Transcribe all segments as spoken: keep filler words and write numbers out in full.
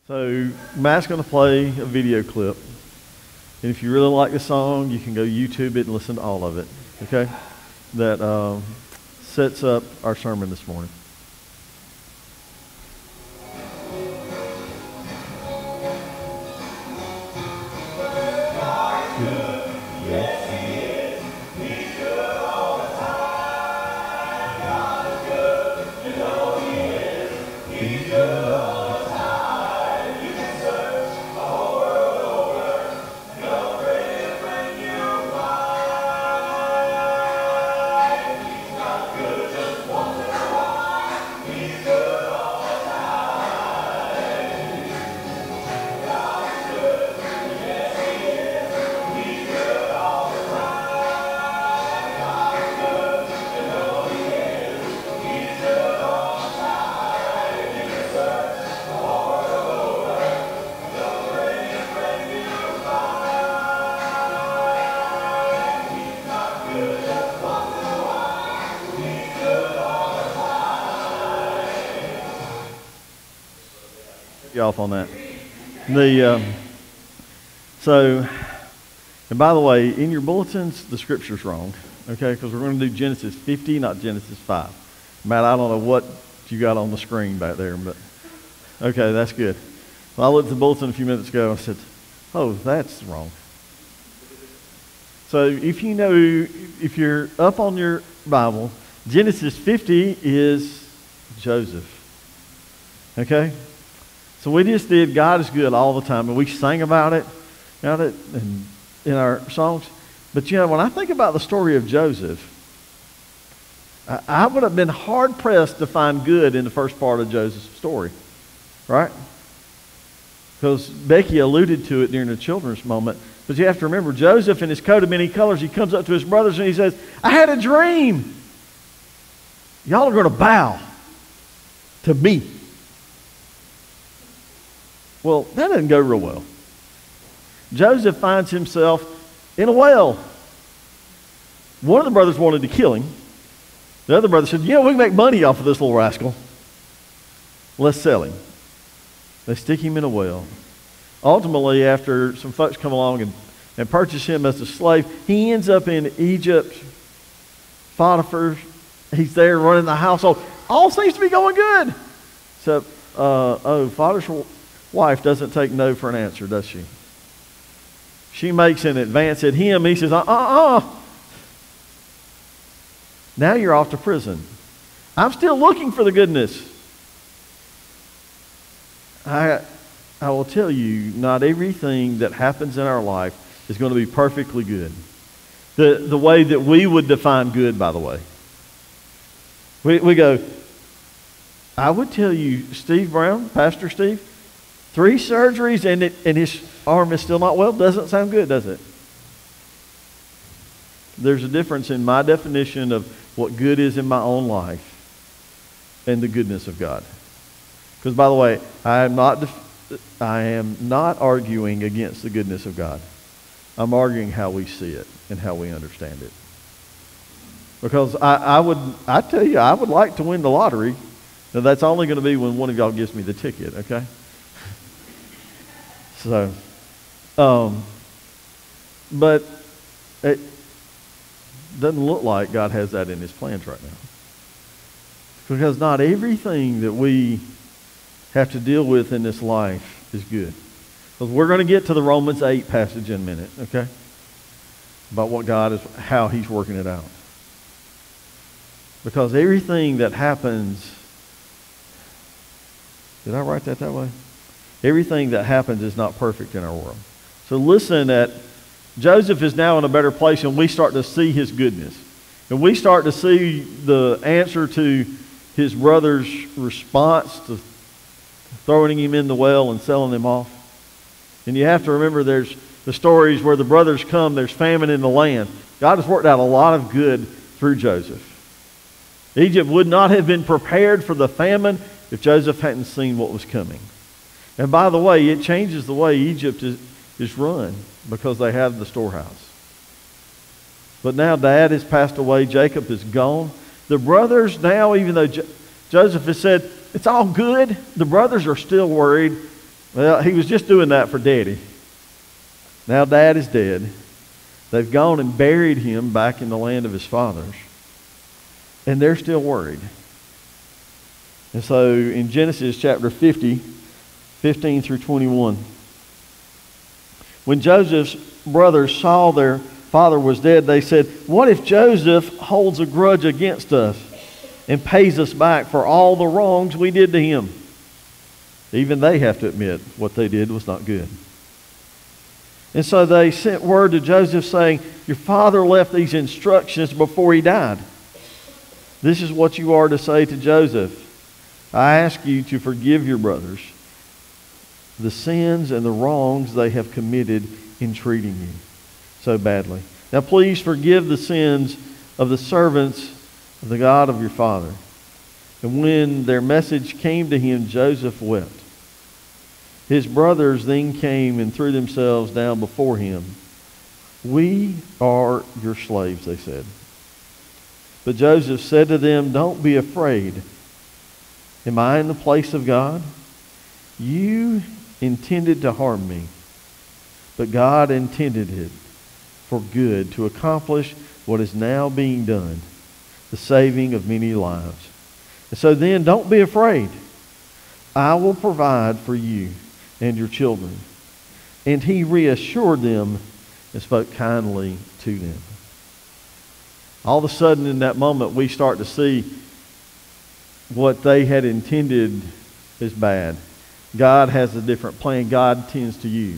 So Matt's going to play a video clip. And if you really like the song, you can go YouTube it and listen to all of it. Okay? That um, sets up our sermon this morning. You off on that. The um, so, and by the way, in your bulletins, the scripture's wrong, okay? Because we're going to do Genesis fifty, not Genesis five. Matt, I don't know what you got on the screen back there, but okay, that's good. Well, I looked at the bulletin a few minutes ago and I said, "Oh, that's wrong." So, if you know, if you're up on your Bible, Genesis fifty is Joseph, okay? So we just did God is good all the time, and we sang about it, about it in, in our songs. But you know, when I think about the story of Joseph, I, I would have been hard pressed to find good in the first part of Joseph's story, right? Because Becky alluded to it during the children's moment. But you have to remember, Joseph in his coat of many colors, he comes up to his brothers and he says, "I had a dream. Y'all are going to bow to me." Well, that doesn't go real well. Joseph finds himself in a well. One of the brothers wanted to kill him. The other brother said, "Yeah, we can make money off of this little rascal. Let's sell him." They stick him in a well. Ultimately, after some folks come along and, and purchase him as a slave, he ends up in Egypt. Potiphar, he's there running the household. All seems to be going good. Except, uh, oh, Potiphar's wife doesn't take no for an answer, does she? She makes an advance at him. He says, uh-uh-uh. Now you're off to prison. I'm still looking for the goodness. I, I will tell you, not everything that happens in our life is going to be perfectly good. The, the way that we would define good, by the way. We, we go, I would tell you, Steve Brown, Pastor Steve, three surgeries and, it, and his arm is still not well. Doesn't sound good, does it? There's a difference in my definition of what good is in my own life and the goodness of God. Because, by the way, I am not def- I am not arguing against the goodness of God. I'm arguing how we see it and how we understand it. Because I, I would, I tell you, I would like to win the lottery. Now, that's only going to be when one of y'all gives me the ticket, okay? So, um, but it doesn't look like God has that in his plans right now. Because not everything that we have to deal with in this life is good. Because we're going to get to the Romans eight passage in a minute, okay? About what God is, how he's working it out. Because everything that happens, did I write that that way? Everything that happens is not perfect in our world. So listen, that Joseph is now in a better place and we start to see his goodness. And we start to see the answer to his brother's response to throwing him in the well and selling him off. And you have to remember there's the stories where the brothers come, there's famine in the land. God has worked out a lot of good through Joseph. Egypt would not have been prepared for the famine if Joseph hadn't seen what was coming. And by the way, it changes the way Egypt is, is run because they have the storehouse. But now Dad has passed away. Jacob is gone. The brothers now, even though Jo- Joseph has said, it's all good, the brothers are still worried. Well, he was just doing that for Daddy. Now Dad is dead. They've gone and buried him back in the land of his fathers. And they're still worried. And so in Genesis chapter fifty, fifteen through twenty-one, when Joseph's brothers saw their father was dead, they said, "What if Joseph holds a grudge against us and pays us back for all the wrongs we did to him?" Even they have to admit what they did was not good. And so they sent word to Joseph saying, "Your father left these instructions before he died. This is what you are to say to Joseph. I ask you to forgive your brothers the sins and the wrongs they have committed in treating you so badly. Now please forgive the sins of the servants of the God of your father." And when their message came to him, Joseph wept. His brothers then came and threw themselves down before him. "We are your slaves," they said. But Joseph said to them, "Don't be afraid. Am I in the place of God? You intended to harm me, but God intended it for good to accomplish what is now being done, the saving of many lives. And so then don't be afraid. I will provide for you and your children." And he reassured them and spoke kindly to them. All of a sudden in that moment we start to see what they had intended is bad. God has a different plan God tends to use.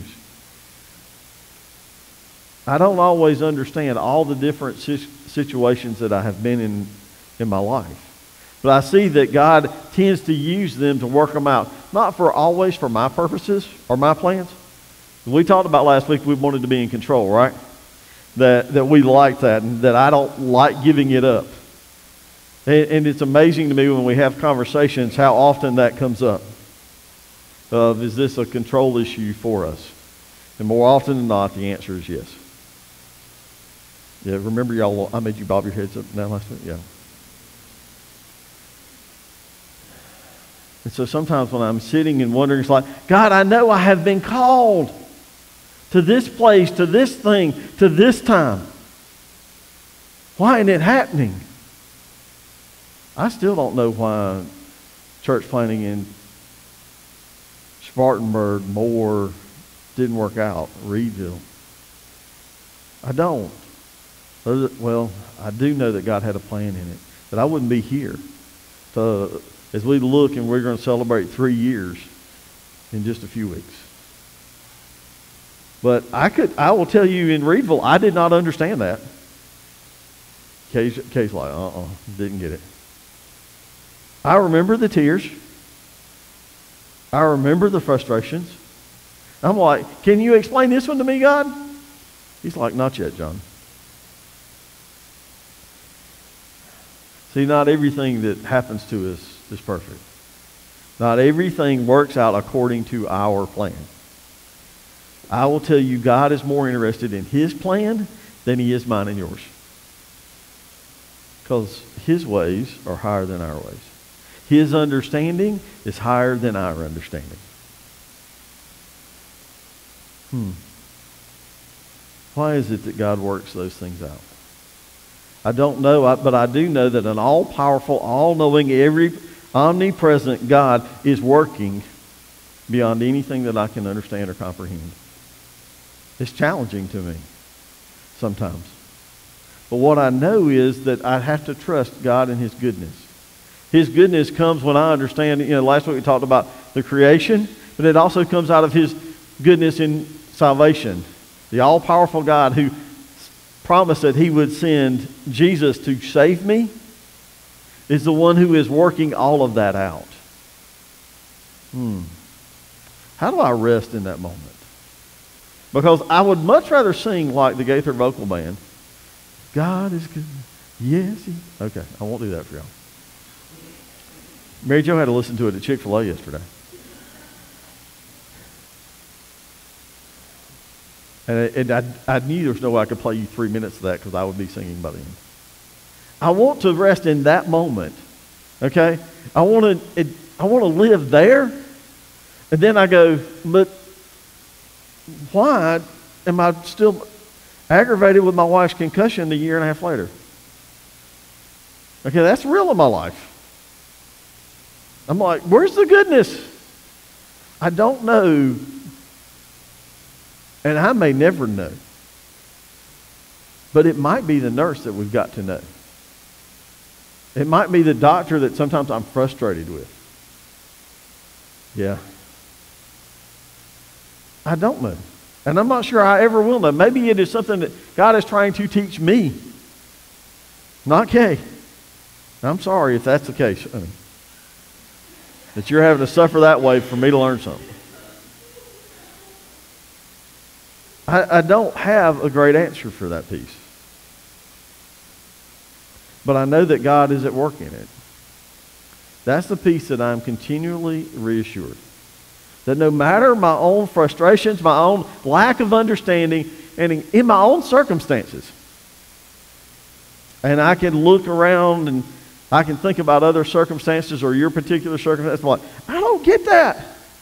I don't always understand all the different situations that I have been in in my life. But I see that God tends to use them to work them out. Not for always for my purposes or my plans. We talked about last week we wanted to be in control, right? That, that we like that and that I don't like giving it up. And, and it's amazing to me when we have conversations how often that comes up. Of is this a control issue for us? And more often than not, the answer is yes. Yeah, remember y'all, I made you bob your heads up now last week? Yeah. And so sometimes when I'm sitting and wondering, it's like, God, I know I have been called to this place, to this thing, to this time. Why isn't it happening? I still don't know why church planting in Spartanburg, Moore, didn't work out, Reedville. I don't. Well, I do know that God had a plan in it, that I wouldn't be here. So as we look and we're going to celebrate three years in just a few weeks. But I could, I will tell you in Reedville, I did not understand that. Case, case like, uh-uh, didn't get it. I remember the tears. I remember the frustrations. I'm like, can you explain this one to me, God? He's like, not yet, John. See, not everything that happens to us is perfect. Not everything works out according to our plan. I will tell you, God is more interested in His plan than He is mine and yours. Because His ways are higher than our ways. His understanding is higher than our understanding. Hmm. Why is it that God works those things out? I don't know, but I do know that an all-powerful, all-knowing, every omnipresent God is working beyond anything that I can understand or comprehend. It's challenging to me sometimes. But what I know is that I have to trust God and His goodness. His goodness comes when I understand, you know, last week we talked about the creation, but it also comes out of His goodness in salvation. The all-powerful God who promised that He would send Jesus to save me is the one who is working all of that out. Hmm. How do I rest in that moment? Because I would much rather sing like the Gaither Vocal Band. God is good. Yes, He... Okay, I won't do that for y'all. Mary Jo had to listen to it at Chick-fil-A yesterday. And, and I, I knew there was no way I could play you three minutes of that because I would be singing by then. I want to rest in that moment. Okay? I want to I want to live there. And then I go, but why am I still aggravated with my wife's concussion a year and a half later? Okay, that's real in my life. I'm like, where's the goodness? I don't know. And I may never know. But it might be the nurse that we've got to know. It might be the doctor that sometimes I'm frustrated with. Yeah. I don't know. And I'm not sure I ever will know. Maybe it is something that God is trying to teach me. Not Kay. I'm sorry if that's the case. honey. That you're having to suffer that way for me to learn something. I, I don't have a great answer for that piece. But I know that God is at work in it. That's the piece that I'm continually reassured. That no matter my own frustrations, my own lack of understanding, and in, in my own circumstances, and I can look around and I can think about other circumstances or your particular circumstance, I'm like, I don't get that.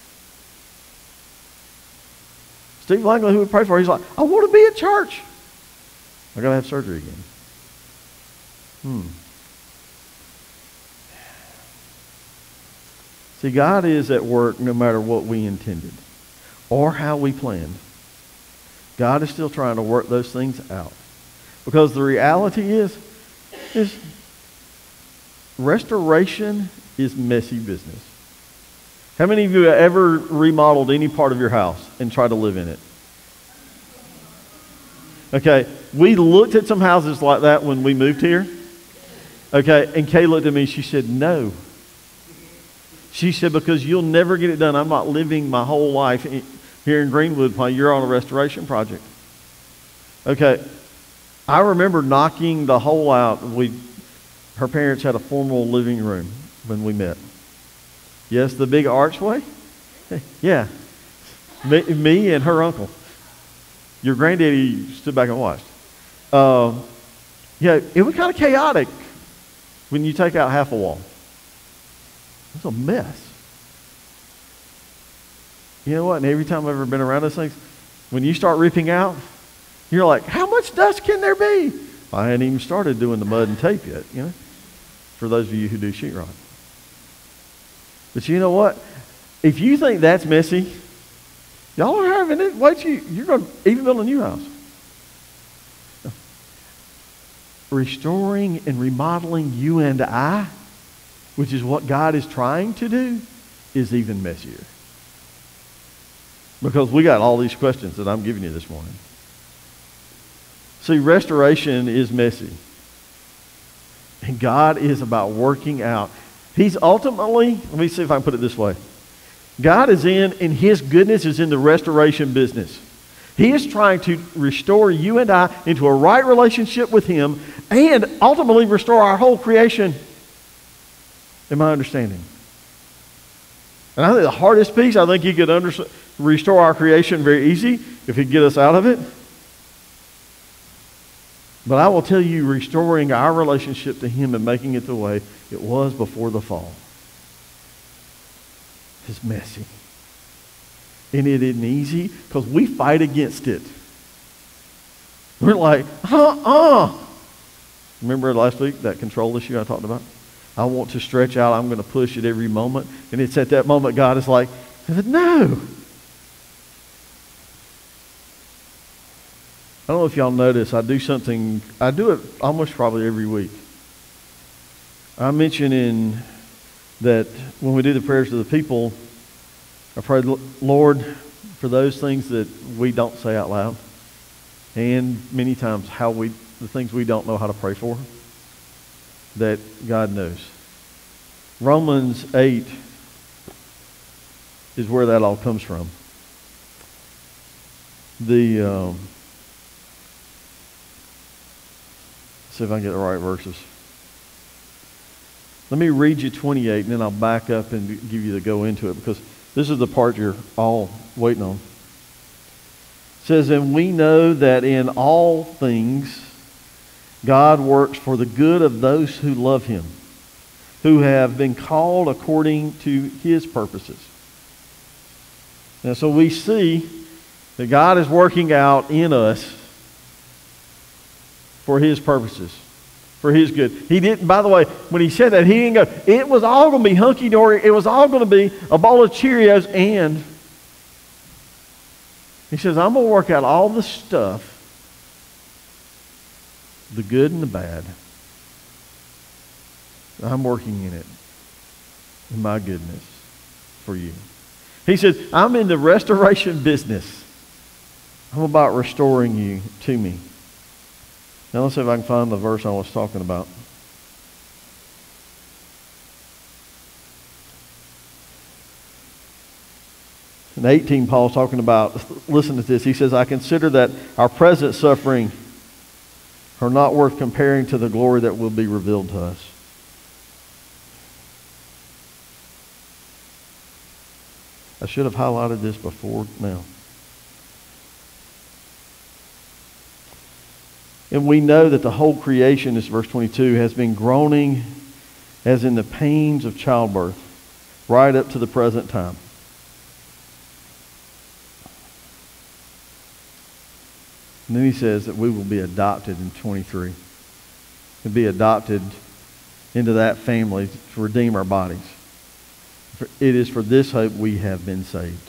Steve Langley, who we pray for, he's like, I want to be at church. I got to have surgery again. Hmm. See, God is at work no matter what we intended or how we planned. God is still trying to work those things out. Because the reality is, is restoration is messy business. How many of you have ever remodeled any part of your house and tried to live in it? Okay, we looked at some houses like that when we moved here. Okay, and Kay looked at me, she said, no. She said, because you'll never get it done. I'm not living my whole life in, here in Greenwood while you're on a restoration project. Okay, I remember knocking the hole out. We, her parents had a formal living room when we met. Yes, the big archway? Yeah. Me, me and her uncle. Your granddaddy stood back and watched. Uh, yeah, it was kind of chaotic when you take out half a wall. It was a mess. You know what? And every time I've ever been around those things, when you start ripping out, you're like, how much dust can there be? I hadn't even started doing the mud and tape yet, you know, for those of you who do sheetrock. But you know what? If you think that's messy, y'all are having it. Wait, you, you're going to even build a new house. Restoring and remodeling you and I, which is what God is trying to do, is even messier. Because we got all these questions that I'm giving you this morning. See, restoration is messy. And God is about working out. He's ultimately, let me see if I can put it this way. God is in, and His goodness is in the restoration business. He is trying to restore you and I into a right relationship with Him and ultimately restore our whole creation. In my understanding. And I think the hardest piece, I think He could under, restore our creation very easy if He'd get us out of it. But I will tell you, restoring our relationship to Him and making it the way it was before the fall is messy. And it isn't easy because we fight against it. We're like, uh-uh. Remember last week, that control issue I talked about? I want to stretch out. I'm going to push at every moment. And it's at that moment God is like, no. I don't know if y'all notice, I do something, I do it almost probably every week. I mention in that when we do the prayers of the people, I pray, Lord, for those things that we don't say out loud, and many times how we, the things we don't know how to pray for, that God knows. Romans eight is where that all comes from. The um, see if I can get the right verses. Let me read you twenty-eight, and then I'll back up and give you the go into it, because this is the part you're all waiting on. It says, and we know that in all things God works for the good of those who love Him, who have been called according to His purposes. And so we see that God is working out in us for His purposes, for His good. He didn't, by the way, when He said that, He didn't go, it was all going to be hunky-dory. It was all going to be a bowl of Cheerios. And He says, I'm going to work out all the stuff, the good and the bad. I'm working in it, in my goodness, for you. He said, I'm in the restoration business. I'm about restoring you to me. Now let's see if I can find the verse I was talking about. In eighteen, Paul's talking about, listen to this. He says, I consider that our present suffering are not worth comparing to the glory that will be revealed to us. I should have highlighted this before now. And we know that the whole creation, this verse twenty-two, has been groaning as in the pains of childbirth right up to the present time. And then he says that we will be adopted in twenty-three. And be adopted into that family to redeem our bodies. It is for this hope we have been saved.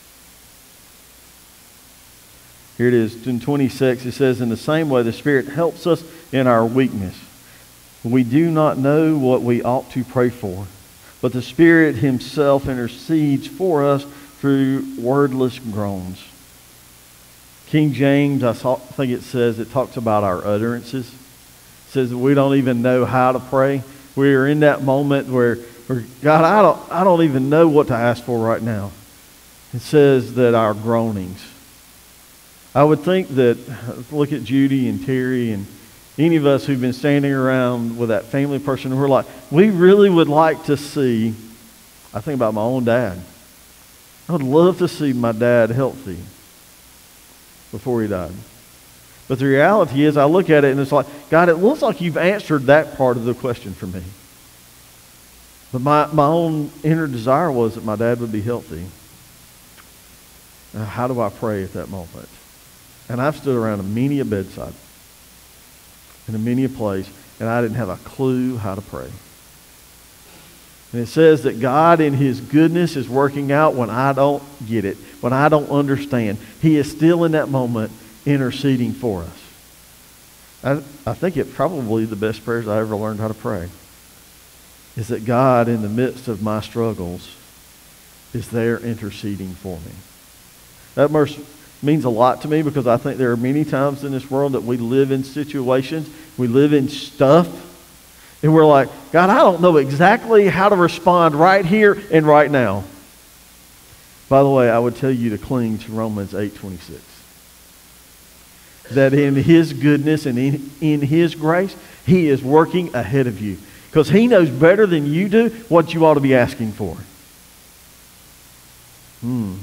Here it is in twenty-six. It says, in the same way the Spirit helps us in our weakness. We do not know what we ought to pray for, but the Spirit Himself intercedes for us through wordless groans. King James, I think it says, it talks about our utterances. It says that we don't even know how to pray. We are in that moment where, where God, I don't, I don't even know what to ask for right now. It says that our groanings. I would think that, look at Judy and Terry and any of us who've been standing around with that family person, and we're like, we really would like to see, I think about my own dad. I would love to see my dad healthy before he died. But the reality is, I look at it and it's like, God, it looks like you've answered that part of the question for me. But my, my own inner desire was that my dad would be healthy. Now, how do I pray at that moment? And I've stood around a many a bedside, in a many a place, and I didn't have a clue how to pray. And it says that God in His goodness is working out when I don't get it, when I don't understand. He is still in that moment interceding for us. I, I think it's probably the best prayers I ever learned how to pray, is that God in the midst of my struggles is there interceding for me. That verse means a lot to me because I think there are many times in this world that we live in situations, we live in stuff, and we're like, God, I don't know exactly how to respond right here and right now. By the way, I would tell you to cling to Romans eight twenty-six. That in His goodness and in, in His grace, He is working ahead of you. Because He knows better than you do what you ought to be asking for. Hmm.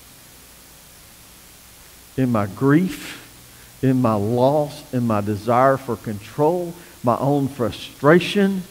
In my grief, in my loss, in my desire for control, my own frustration,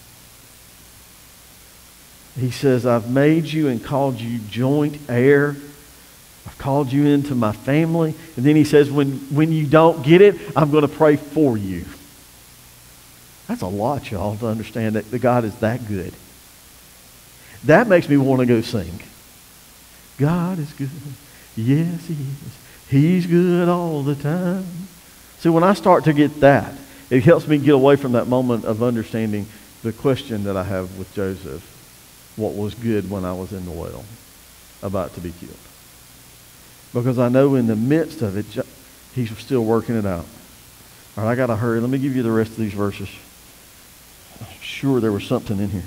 He says, I've made you and called you joint heir. I've called you into my family. And then He says, when, when you don't get it, I'm going to pray for you. That's a lot, y'all, to understand that God is that good. That makes me want to go sing. God is good. Yes, He is. He's good all the time. See, when I start to get that, it helps me get away from that moment of understanding the question that I have with Joseph. What was good when I was in the well, about to be killed. Because I know in the midst of it, He's still working it out. All right, I got to hurry. Let me give you the rest of these verses. I'm sure there was something in here.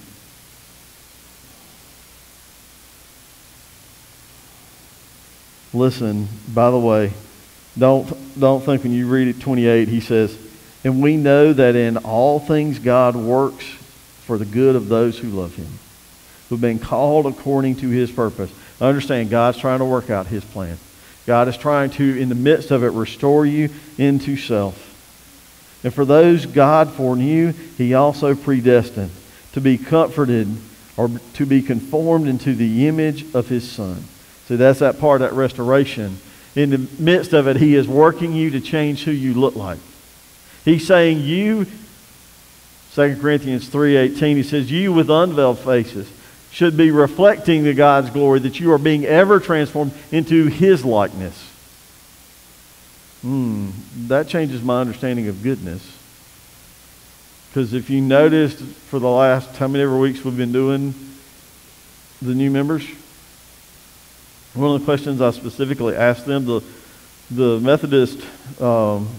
Listen, by the way, don't, don't think when you read it, twenty-eight, he says, and we know that in all things God works for the good of those who love Him, who've been called according to His purpose. Understand, God's trying to work out His plan. God is trying to, in the midst of it, restore you into self. And for those God foreknew, He also predestined to be comforted or to be conformed into the image of His Son, See, that's that part, that restoration. In the midst of it, he is working you to change who you look like. He's saying you, Second Corinthians three eighteen, he says, you with unveiled faces should be reflecting the God's glory, that you are being ever transformed into his likeness. Hmm, that changes my understanding of goodness. Because if you noticed for the last, how many ever weeks we've been doing the new members, one of the questions I specifically asked them, the, the Methodist um,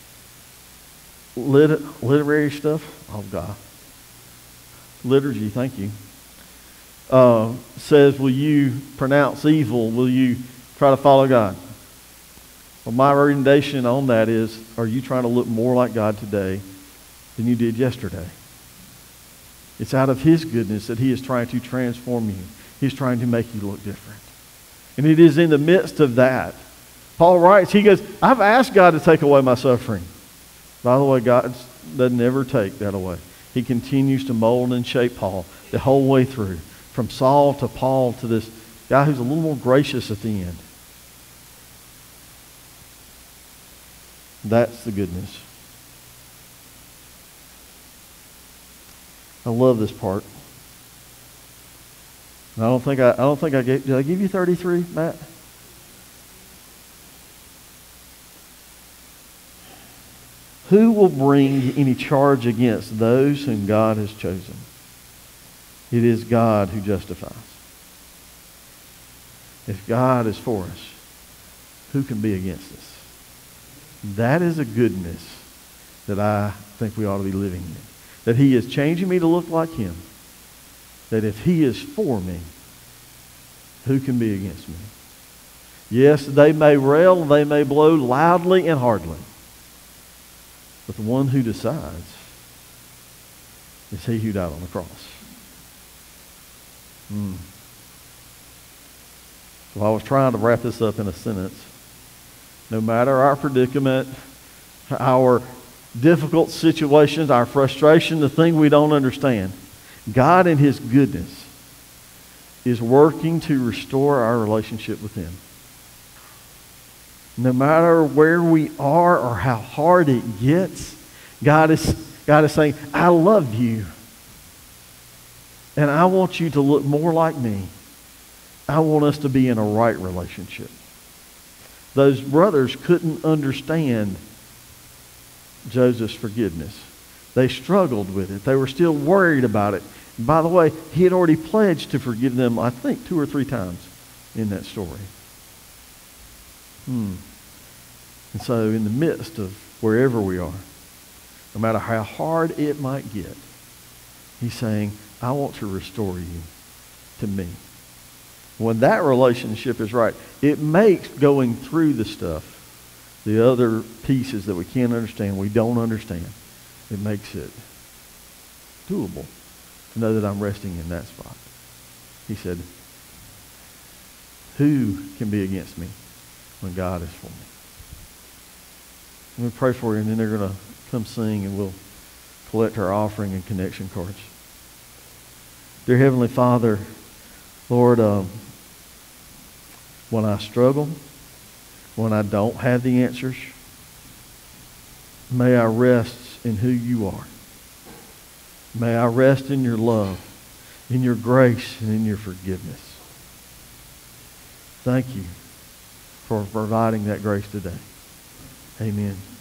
lit, literary stuff, oh God, liturgy, thank you, uh, says, will you pronounce evil? Will you try to follow God? Well, my recommendation on that is, are you trying to look more like God today than you did yesterday? It's out of his goodness that he is trying to transform you. He's trying to make you look different. And it is in the midst of that. Paul writes, he goes, I've asked God to take away my suffering. By the way, God doesn't ever take that away. He continues to mold and shape Paul the whole way through. From Saul to Paul to this guy who's a little more gracious at the end. That's the goodness. I love this part. And I don't think I, I don't think I gave, did I give you thirty-three, Matt? Who will bring any charge against those whom God has chosen? It is God who justifies. If God is for us, who can be against us? That is a goodness that I think we ought to be living in. That he is changing me to look like him. That if he is for me, who can be against me? Yes, they may rail, they may blow loudly and hardly. But the one who decides is he who died on the cross. Mm. So I was trying to wrap this up in a sentence. No matter our predicament, our difficult situations, our frustration, the thing we don't understand, God in his goodness is working to restore our relationship with him. No matter where we are or how hard it gets, God is, God is saying, I love you. And I want you to look more like me. I want us to be in a right relationship. Those brothers couldn't understand Joseph's forgiveness. They struggled with it. They were still worried about it. And by the way, he had already pledged to forgive them, I think, two or three times in that story. Hmm. And so in the midst of wherever we are, no matter how hard it might get, he's saying, I want to restore you to me. When that relationship is right, it makes going through the stuff, the other pieces that we can't understand, we don't understand, it makes it doable to know that I'm resting in that spot. He said, who can be against me when God is for me? Let me pray for you, and then they're going to come sing, and we'll collect our offering and connection cards. Dear Heavenly Father, Lord, um, when I struggle, when I don't have the answers, may I rest in who you are. May I rest in your love, in your grace, and in your forgiveness. Thank you for providing that grace today. Amen.